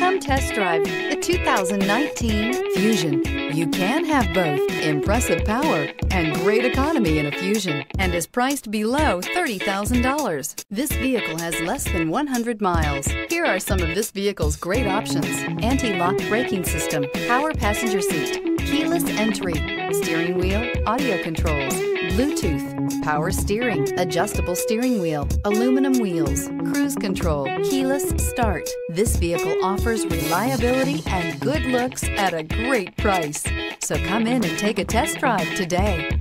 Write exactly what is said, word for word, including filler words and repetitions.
Come test drive the two thousand nineteen Fusion. You can have both impressive power and great economy in a Fusion, and is priced below thirty thousand dollars. This vehicle has less than one hundred miles. Here are some of this vehicle's great options: anti-lock braking system, power passenger seat, keyless entry, steering wheel audio controls, Bluetooth, power steering, adjustable steering wheel, aluminum wheels, cruise control, keyless start. This vehicle offers reliability and good looks at a great price. So come in and take a test drive today.